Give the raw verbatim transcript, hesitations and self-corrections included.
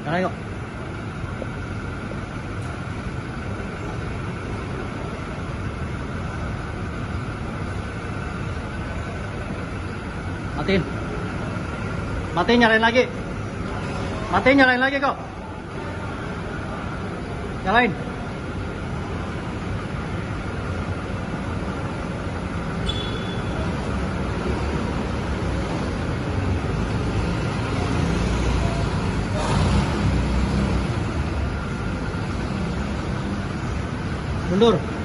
Nyalain kok. Matiin. Matiin, nyalain lagi. Matiin, nyalain lagi kok. Nyalain. Mundur.